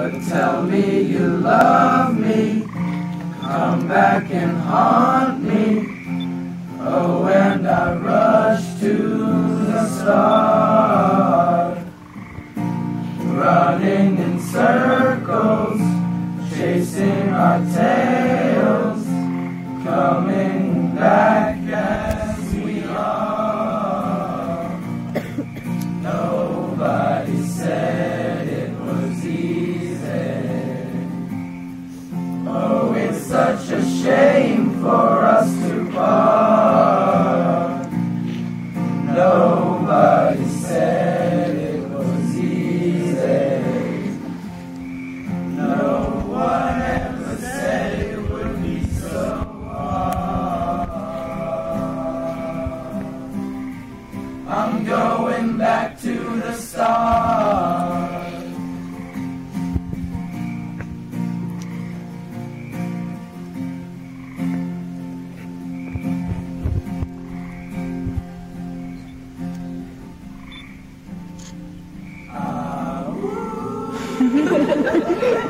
tell me you love me. Come back and haunt me. Oh, and I rush to the start, running in circles, chasing our tails, coming back as we are. Nobody said it was easy. Oh, it's such a shame for us to part. Nobody said it was easy. No one ever said it would be so hard. I'm going back to the start. Ah,